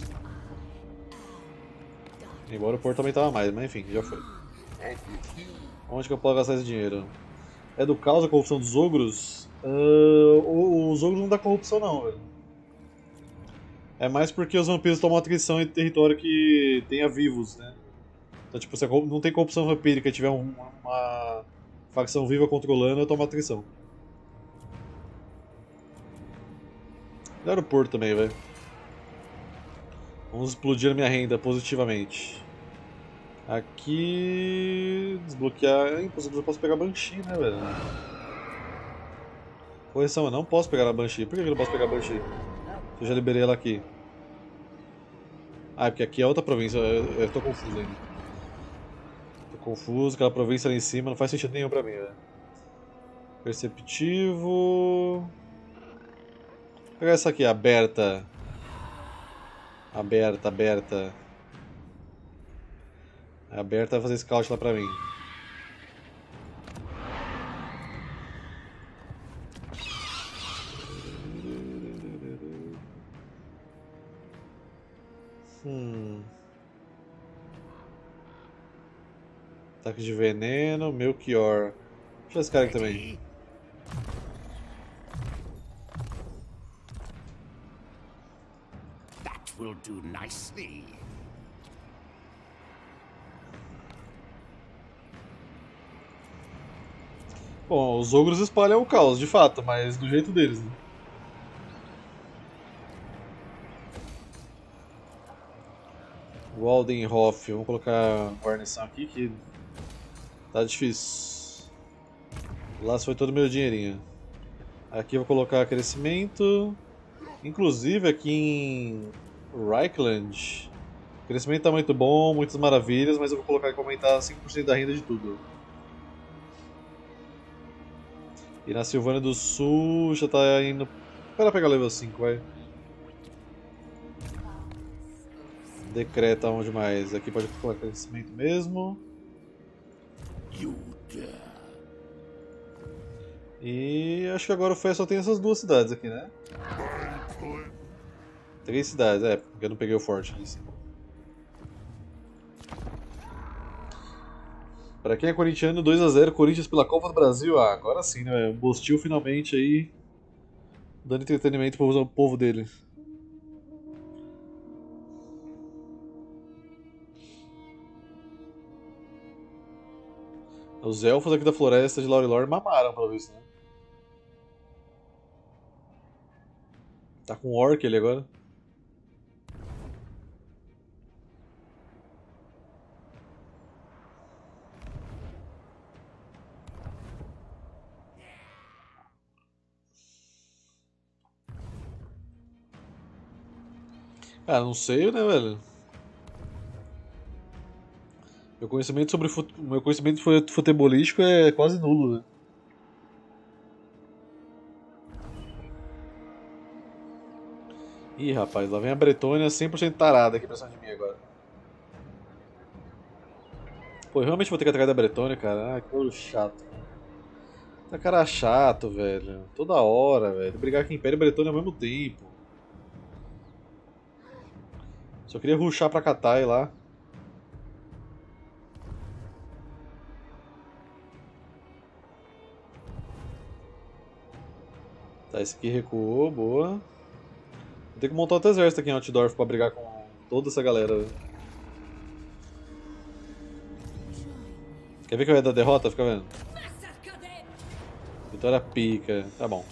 S1: Embora o porto aumentava mais, mas enfim, já foi. Onde que eu posso gastar esse dinheiro? É do caos a corrupção dos ogros? Os ogros não dá corrupção não, velho. É mais porque os vampiros tomam atrição em território que tenha vivos, né? Então, tipo, se não tem corrupção vampírica e tiver uma facção viva controlando, eu tomo atrição. E aeroporto também, velho. Vamos explodir a minha renda positivamente. Aqui... desbloquear... É impossível, eu posso pegar a Banshee, né, velho? Correção, eu não posso pegar a Banshee. Por que eu não posso pegar a Banshee? Eu já liberei ela aqui. Ah, porque aqui é outra província, eu tô confuso ainda. Tô confuso, aquela província ali em cima não faz sentido nenhum pra mim, velho. Perceptivo... Vou pegar essa aqui, aberta. Aberta. Aberta vai fazer scout lá pra mim. Ataque de veneno, Melchior. Deixa esse cara aqui também.
S2: That will do nicely.
S1: Bom, os ogros espalham o caos, de fato, mas do jeito deles, né? Waldenhof, vamos colocar guarnição aqui que tá difícil. Lá foi todo o meu dinheirinho. Aqui eu vou colocar crescimento. Inclusive aqui em Reichland, o crescimento tá muito bom, muitas maravilhas, mas eu vou colocar que aumentar 5% da renda de tudo. E na Silvânia do Sul já tá indo para pegar level 5, vai. Decreta onde mais? Aqui pode colocar crescimento mesmo. E acho que agora o Fé só tem essas duas cidades aqui, né? 3 cidades, porque eu não peguei o forte ali em cima. Pra quem é corintiano, 2 a 0 Corinthians pela Copa do Brasil. Ah, agora sim, né? O Bostil finalmente aí dando entretenimento pro povo dele. Os elfos aqui da floresta de Laurilor mamaram pelo visto, né? Tá com orc ele agora. Ah, não sei, né, velho? Meu conhecimento futebolístico é quase nulo, né? Ih, rapaz, lá vem a Bretônia 100% tarada aqui pra cima de mim agora. Pô, eu realmente vou ter que atrás da Bretônia, cara. Ah, que couro chato. Tá cara chato, velho. Toda hora, velho. Brigar com Império e Bretônia ao mesmo tempo. Só queria rushar pra Katai lá. Tá, esse aqui recuou, boa. Vou ter que montar outro exército aqui em Altdorf pra brigar com toda essa galera. Quer ver que eu ia dar derrota? Fica vendo. Vitória pica. Tá bom.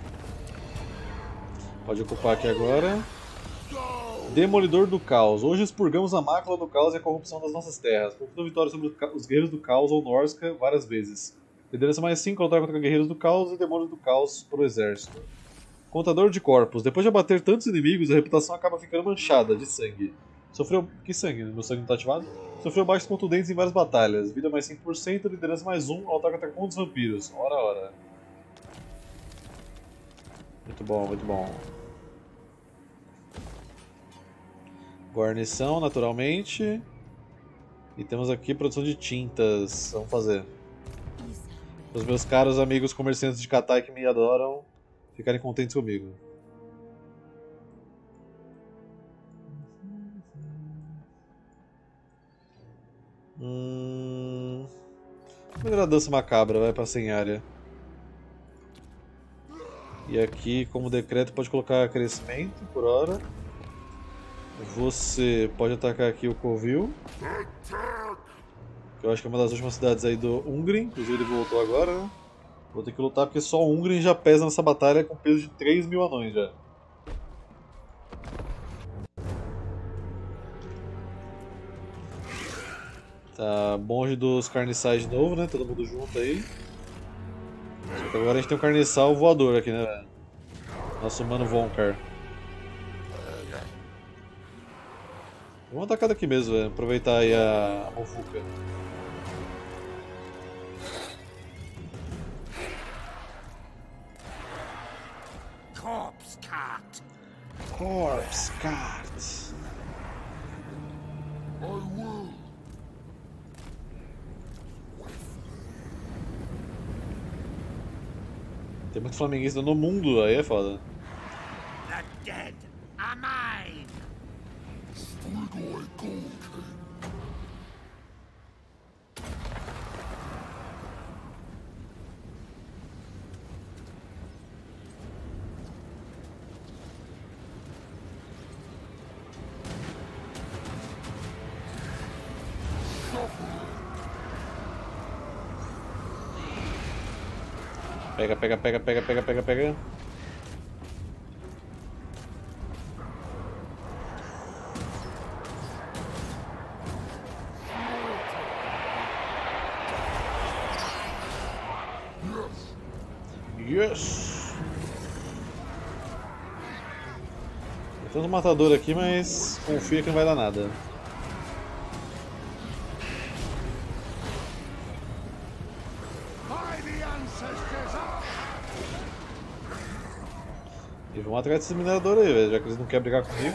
S1: Pode ocupar aqui agora. Demolidor do Caos. Hoje expurgamos a mácula do caos e a corrupção das nossas terras. Conquistou vitória sobre os guerreiros do caos ou Norska várias vezes. Liderança mais 5 lutar contra guerreiros do caos e demônios do caos para o exército. Contador de corpos. Depois de abater tantos inimigos, a reputação acaba ficando manchada de sangue. Sofreu... Que sangue? Meu sangue não tá ativado? Sofreu baixos contundentes em várias batalhas. Vida mais 5%, liderança mais 1, ao ataque contra os vampiros. Ora, ora. Muito bom, muito bom. Guarnição, naturalmente. E temos aqui produção de tintas. Vamos fazer. Os meus caros amigos comerciantes de Katai que me adoram ficarem contentes comigo. Melhor a dança macabra, vai pra sem área. E aqui, como decreto, pode colocar crescimento por hora. Você pode atacar aqui o Covil. Que eu acho que é uma das últimas cidades aí do Ungrim. Inclusive ele voltou agora, né? Vou ter que lutar porque só o Ungrim já pesa nessa batalha com peso de 3.000 anões já. Tá, bonde dos carniçais de novo, né? Todo mundo junto aí. Só que agora a gente tem um carniçal voador aqui, né, velho? Nosso mano Vonkar. Vamos atacar daqui mesmo, velho. Aproveitar aí a Mofuca.
S2: Corpse cart.
S1: Corpse Cart.
S4: I will.
S1: Tem muito flamenguista no mundo, aí é foda.
S2: The dead are mine.
S4: Strigoi Gold.
S1: Pega, pega, pega, pega, pega, pega, pega. Yes! Tem um matador aqui, mas confia que não vai dar nada.
S2: By the ancestors of
S1: E vamos atrás desses mineradores aí, velho, já que eles não querem brigar comigo.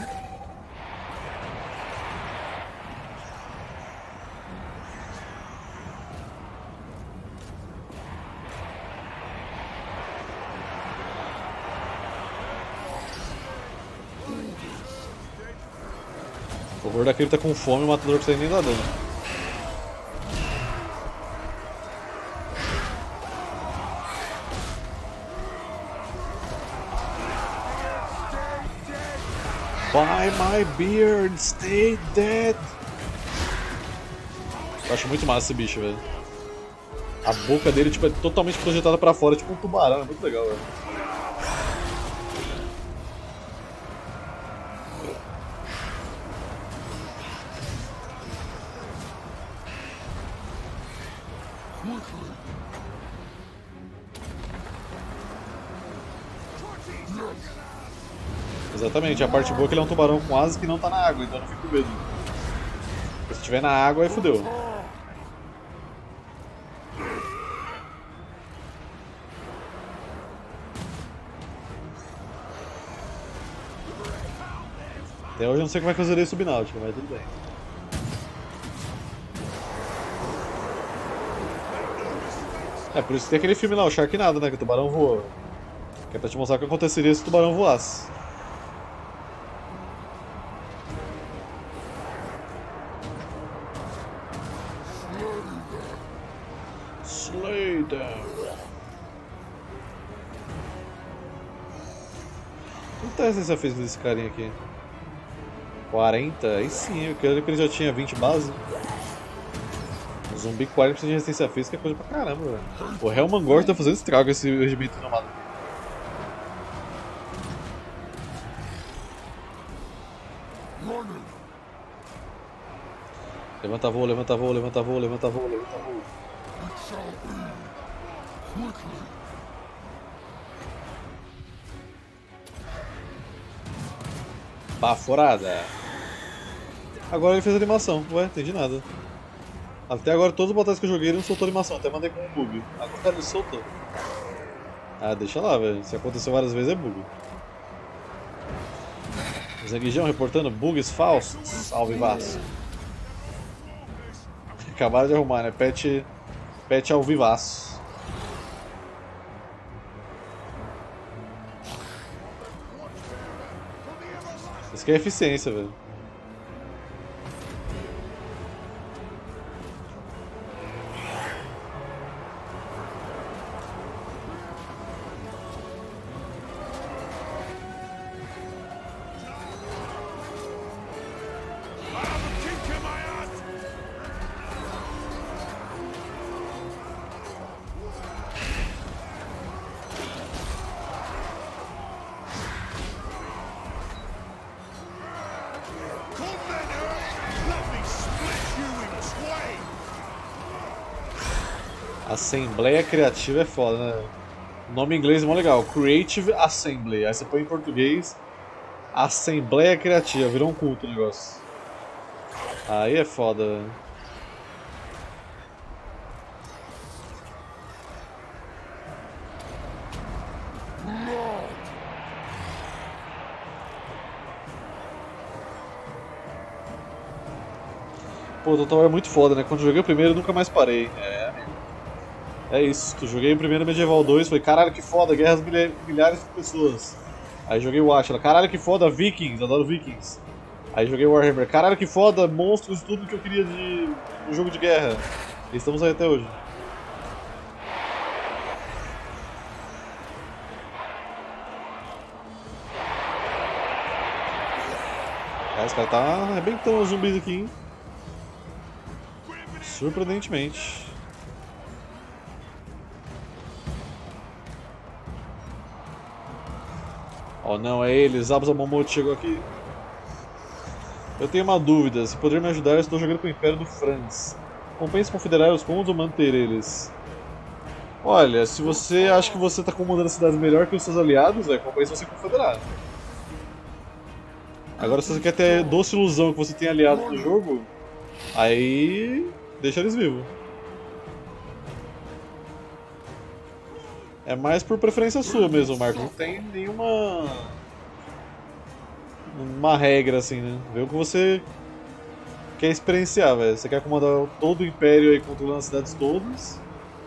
S1: O horror daquele tá com fome e o matador precisa nem dar dano. By my beard, stay dead! Eu acho muito massa esse bicho, velho. A boca dele tipo, é totalmente projetada pra fora, tipo um tubarão, é muito legal, velho. Exatamente, a parte boa é que ele é um tubarão com asas que não tá na água, então eu não fico com medo. Porque se tiver na água, aí fodeu. Até hoje eu não sei como é que eu zerei Subnáutica, mas tudo bem. É, por isso que tem aquele filme lá, o Sharknado, né, que o tubarão voa. Que é pra te mostrar o que aconteceria se o tubarão voasse. Slay them. Quanto é a resistência física desse carinha aqui? 40? Aí sim, eu quero que ele já tinha 20 base. O zumbi 40% de resistência física é coisa pra caramba, velho. O Helmangor tá fazendo estrago esse regimento nomado. Levanta voo, levanta voo, levanta voo, levanta voo, levanta voo. Baforada. Agora ele fez animação. Ué, entendi nada. Até agora todas as batalhas que eu joguei ele não soltou animação, até mandei com um bug. Agora ele soltou. Ah, deixa lá, velho. Se aconteceu várias vezes é bug. Zanguijão reportando bugs falsos. Salve Vasco. Acabaram de arrumar, né? Patch ao vivaço. Isso que é eficiência, velho.
S2: I have a kink in my ass! Come then, Earth! Let me split you in twain!
S1: Assembleia Criativa é foda, né? O nome em inglês é mó legal. Creative Assembly. Aí você põe em português Assembleia Criativa. Virou um culto o negócio. Aí é foda, velho. Pô, o Total War é muito foda, né? Quando eu joguei o primeiro, eu nunca mais parei. É isso. Eu joguei o primeiro Medieval 2, falei, caralho, que foda, guerras milhares de pessoas. Aí joguei o Atila, caralho, que foda, Vikings, adoro Vikings. Aí joguei o Warhammer, caralho, que foda, monstros, tudo que eu queria de um jogo de guerra. E estamos aí até hoje. Esse cara tá arrebentando os zumbis aqui, hein? Surpreendentemente. Oh não, é ele, Zabuza Momote chegou aqui. Eu tenho uma dúvida, se poderia me ajudar, eu estou jogando com o Império do Franz. Compensa confederar os pontos ou manter eles? Olha, se você acha que você está comandando cidades melhor que os seus aliados, compensa você confederar. Agora se você quer ter doce ilusão que você tem aliados no jogo, aí deixa eles vivos. É mais por preferência sua mesmo, Marcos. Não tem nenhuma regra assim, né? Vê o que você quer experienciar, velho. Você quer comandar todo o Império aí controlando as cidades todas?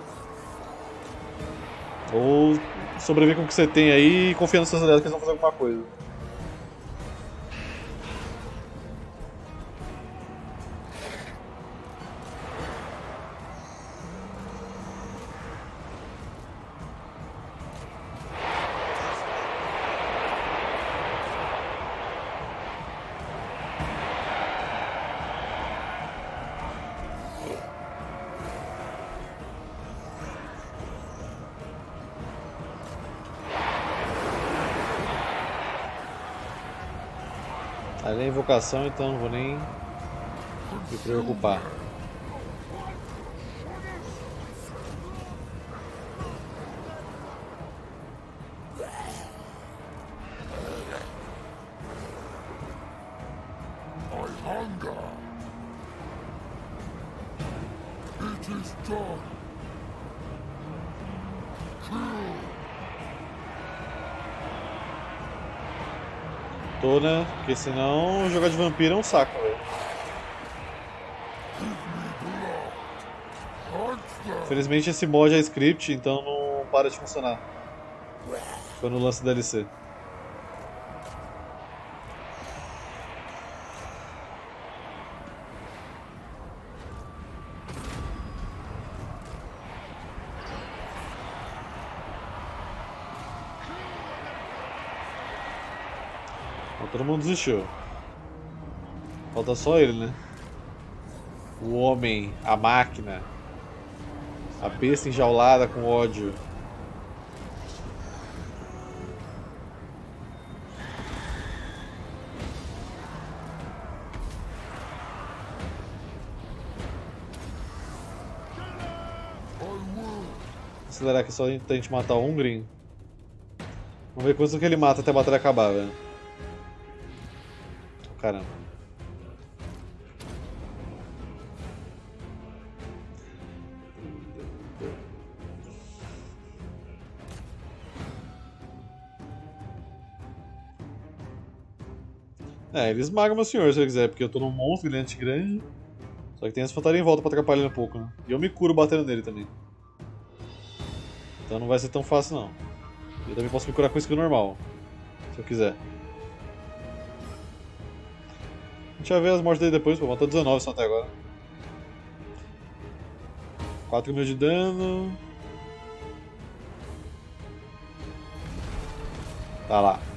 S1: Ou sobreviver com o que você tem aí e confiar nos seus aliados que eles vão fazer alguma coisa? Ali é invocação, então não vou nem me preocupar.
S4: I hunger. It is done.
S1: Tô, né? Porque senão jogar de vampiro é um saco, velho. Infelizmente esse mod é script, então não para de funcionar quando lança DLC. Todo mundo desistiu. Falta só ele, né? O homem, a máquina, a besta enjaulada com ódio. Acelerar aqui só a gente matar o Hungrim. Vamos ver quantos que ele mata até a batalha acabar, velho. Caramba. É, ele esmaga meu senhor se ele quiser, porque eu tô num monstro gigante grande. Só que tem essa fantasia em volta pra atrapalhar ele um pouco, né? E eu me curo batendo nele também. Então não vai ser tão fácil não. Eu também posso me curar com skill normal, se eu quiser. A gente vai ver as mortes dele depois, pô, matou 19 só até agora. 4.000 de dano. Tá lá.